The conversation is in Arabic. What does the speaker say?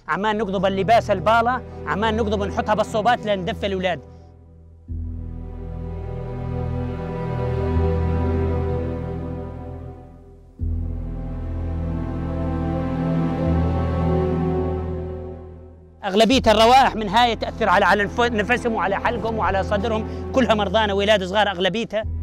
عمال نقضب اللباس البالة، عمال نقضب نحطها بالصوبات لندفي الأولاد. أغلبية الروائح من هاي تأثر على نفسهم وعلى حلقهم وعلى صدرهم، كلها مرضانة وولاد صغار أغلبيتها.